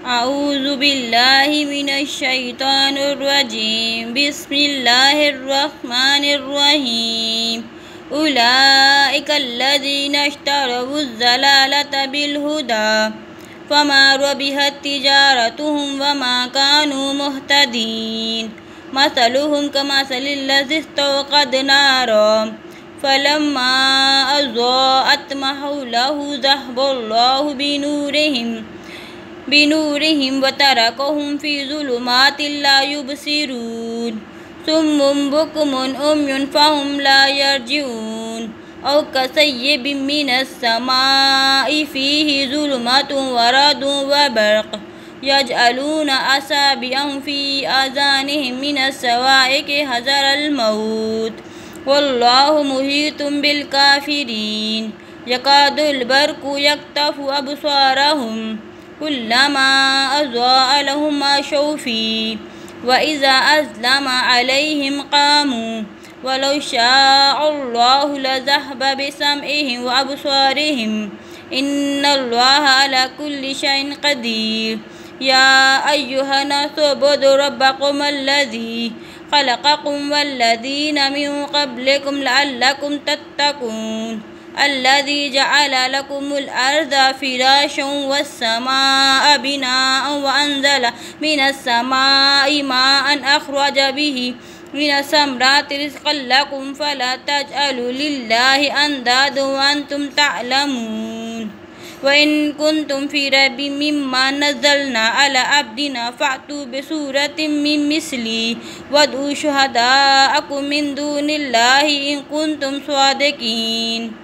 أعوذ بالله من الشيطان الرجيم. بسم الله الرحمن الرحيم. أولئك الذين اشتروا الضلالة بالهدى فما ربحت تجارتهم وما كانوا مهتدين. مثلهم كمثل الذي استوقد نارا فلما أضاءت ما حوله ذهب الله بنورهم وتركهم في ظلمات لا يبصرون. صم بكم عمي فهم لا يرجعون. أو كصيب من السماء فيه ظلمات ورعد وبرق يجعلون أصابعهم في آذانهم من الصواعق حذر الموت والله محيط بالكافرين. يكاد البرق يخطف أبصارهم كلما أضاء لهم مشوا فيه وإذا أظلم عليهم قاموا ولو شاء الله لذهب بسمعهم وأبصارهم إن الله على كل شيء قدير. يا أيها الناس اعبدوا ربكم الذي خلقكم والذين من قبلكم لعلكم تتقون. الذي جعل لكم الأرض فراشا والسماء بناء وأنزل من السماء ماء أخرج به من الثمرات رزقا لكم فلا تجعلوا لله أندادا وأنتم تعلمون. وإن كنتم في ريب مما نزلنا على عبدنا فأتوا بسورة من مثله وادعوا شهداءكم من دون الله إن كنتم صادقين.